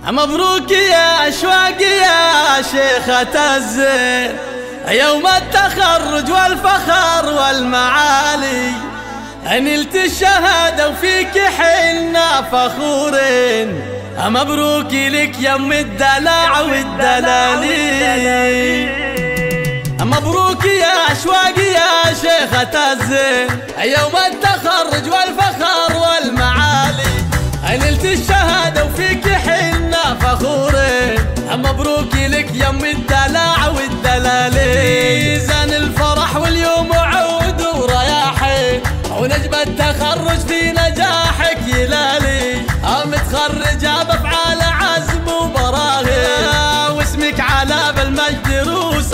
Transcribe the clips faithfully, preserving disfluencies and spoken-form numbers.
مبروك يا اشواق يا شيخة الزين، يوم التخرج والفخر والمعالي، نلت الشهادة وفيك حنا فخورين. مبروك لك يم الدلع والدلالي، مبروك يا اشواق يا شيخة الزين، يوم التخرج والفخر والمعالي، نلت الشهادة وفيك حنا فخورين. مبروك لك يم الدلع والدلالي، زان الفرح واليوم عود ورياحي، ونجم التخرج في نجاحك يلالي. متخرجة بافعال عزم وبراهين، واسمك على بالمجد روس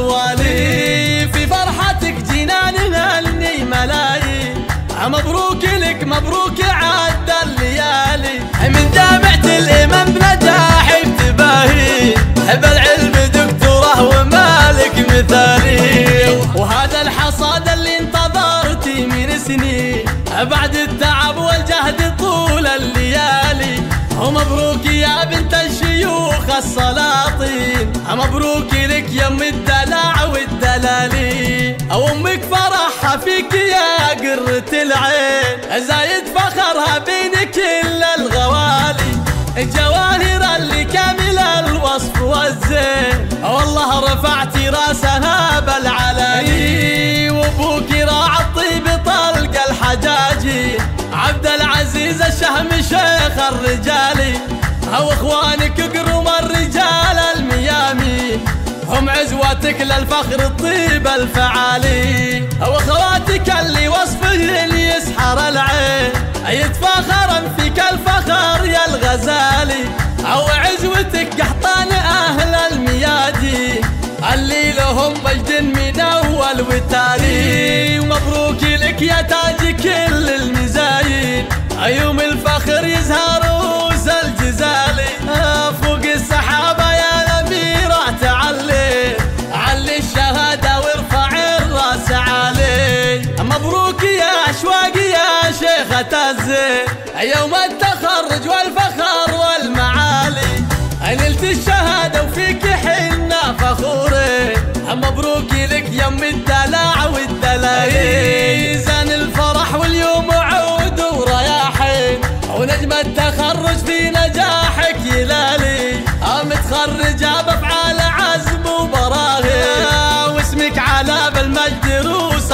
الطوالي، في فرحتك جنان هني ملايين. مبروك لك مبروك عد الليالي، من جامعة الإمام بنجاحك تباهي، بالعلم دكتورة ومالك مثالي. وهذا الحصاد اللي انتظرتي من سنين، بعد التعب والجهد طول الليالي. ومبروك يا بنت الشيوخ السلاطين، مبروك لك يم الدلع والدلالي. وامك فرحها فيك يا قرة العين، زايد فخرها بين كل الغوالي. الجواهر اللي كامل الوصف والزين، والله رفعتي راسها بالعلالي. وابوك راعى الطيب طلق الحجاجي، عبد العزيز الشهم شيخ الرجالي. او اخوانك قروم الرجال الميامي، هم عزوتك للفخر الطيب الفعالي. او اخواتك اللي وصفهن يسحر العين، يتفاخرن فيك الفخر يا الغزالي. او عزوتك قحطان اهل الميادي، اللي لهم مجد من اول وتالي. ومبروك لك يا تاج كل المزايين، يوم الفخر يزهر روس الجزالي. فوق السحابة يا الأميرة تعلي، علي الشهادة وارفع الراس عالي. مبروك يا اشواق يا شيخة الزين، يوم التخرج والفخر والمعالي، نلت الشهادة وفيك حنا فخورين. مبروك لك يم الدلع والدلالي، زان الفرح واليوم عود ورياحين، ونجم التخرج في نجاحك يلالي. متخرجة بافعال عزم وبراهين، واسمك على بالمجد روس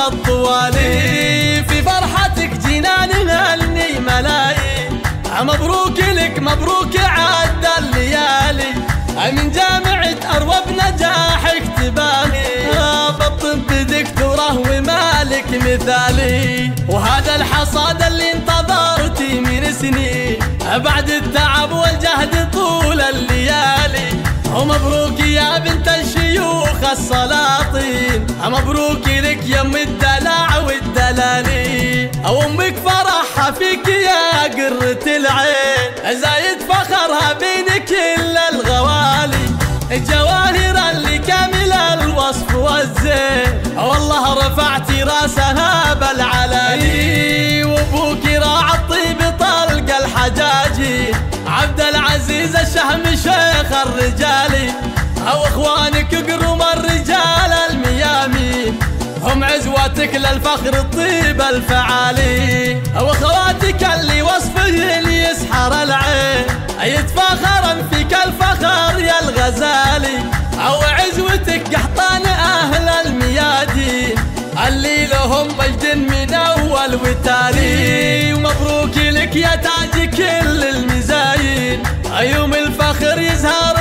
الطوالي، في فرحتك جنان هني ملايين. مبروك لك مبروك عد الليالي، من جامعة أروى بنجاحك تباهي، بالطب دكتورة ومالك مثالي. وهذا الحصاد اللي انتظرتي من سنين، بعد التعب والجهد طول الليالي. ومبروك يا بنت الشيوخ السلاطين، مبروك لك يم الدلع والدلالي. وامك فرحها فيك يا قرة العين، زايد فخرها بين كل الغوالي. الجواهر اللي كامل الوصف والزين، والله رفعتي راسها بالعلالي. وابوك راعى الطيب طلق الحجاجي، عبد العزيز الشهم شيخ الرجالي. او اخوانك قروم الرجال الميامي، هم عزوتك للفخر الطيب الفعالي. او اخواتك اللي وصفهن يسحر العين، يتفاخرن فيك الفخر يا الغزالي. او عزوتك قحطان اهل الميادين، اللي لهم مجد من اول وتالي. ومبروك لك يا تاج كل المزايين، يوم الفخر يزهر